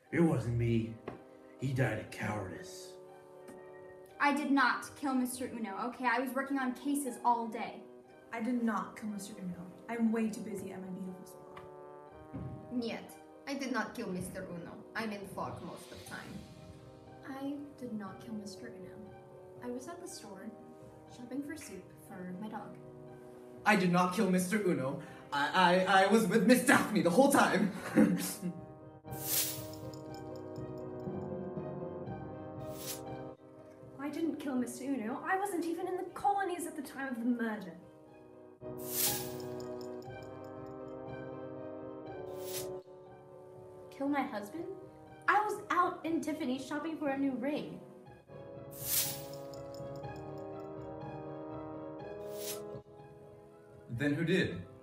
It wasn't me. He died of cowardice. I did not kill Mr. Uno, okay? I was working on cases all day. I did not kill Mr. Uno. I'm way too busy at my beautiful spa. Niet. I did not kill Mr. Uno. I'm in fog most of the time. I did not kill Mr. Uno. I was at the store shopping for soup for my dog. I did not kill Mr. Uno. I was with Miss Daphne the whole time. I didn't kill Mr. Uno. I wasn't even in the colonies at the time of the murder. Kill my husband? I was out in Tiffany's shopping for a new ring. Then who did?